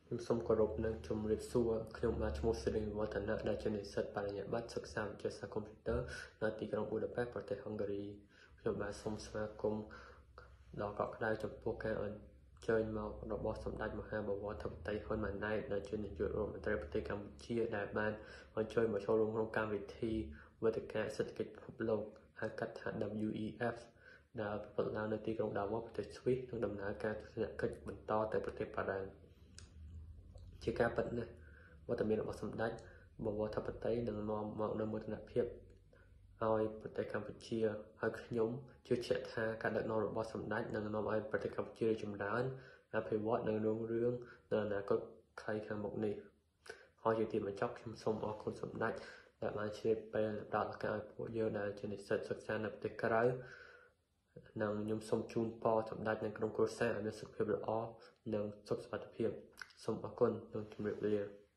ខ្ញុំសូមគោរពនិងជម្រាបសួរខ្ញុំបាទឈ្មោះសិរីវឌ្ឍនៈដែលជានិស្សិតបរិញ្ញាបត្រសិក្សាវិទ្យាសាស្ត្រកុំព្យូទ័រនៅទីក្រុងប៊ូដាប៉េស្តប្រទេសហុងហ្គារីខ្ញុំបាទសូមស្វាគមន៍ដល់កក់ក្ដៅចំពោះការអញ្ជើញមករបស់សម្ដេចមហាបវរធិបតីហ៊ុនម៉ាណែតដែលជានាយករដ្ឋមន្ត្រីប្រទេសកម្ពុជាដែលបានអញ្ជើញមកចូលរួមក្នុងកម្មវិធីវេទិកាសេដ្ឋកិច្ចពិភពលោកហៅកាត់ថា WEF ដែលប្រព្រឹត្តឡើងនៅទីក្រុងដាវ៉ូសប្រទេសស្វីសនិងដំណើរការទស្សនកិច្ចបន្តទៅប្រទេសប៉ារ៉ាំងជាការពិតណាស់វត្តមានរបស់សម្ដេចបវរធិបតីនឹងនាំមកនូវមោទនភាពឲ្យប្រទេសកម្ពុជាហើយខ្ញុំជឿជាក់ថាការដឹកនាំរបស់សម្ដេចនឹងនាំឲ្យប្រទេសកម្ពុជាចម្រើនអភិវឌ្ឍនិងរុងរឿងនៅអនាគតខ្លីខាងមុខនេះហើយជាទីបញ្ចប់ខ្ញុំសូមអរគុណសម្ដេចដែលបានឆ្លៀតពេលផ្ដល់ឱកាសឲ្យពួកយើងដែលជានិស្សិតសិក្សានៅប្រទេសក្រៅនិងខ្ញុំសូមជូនពរសម្ដេចនិងក្រុមគ្រួសារឲ្យមានសុខភាពល្អនិងសុខសុវត្ថិភាពសូមអរគុណនិងជម្រាបលា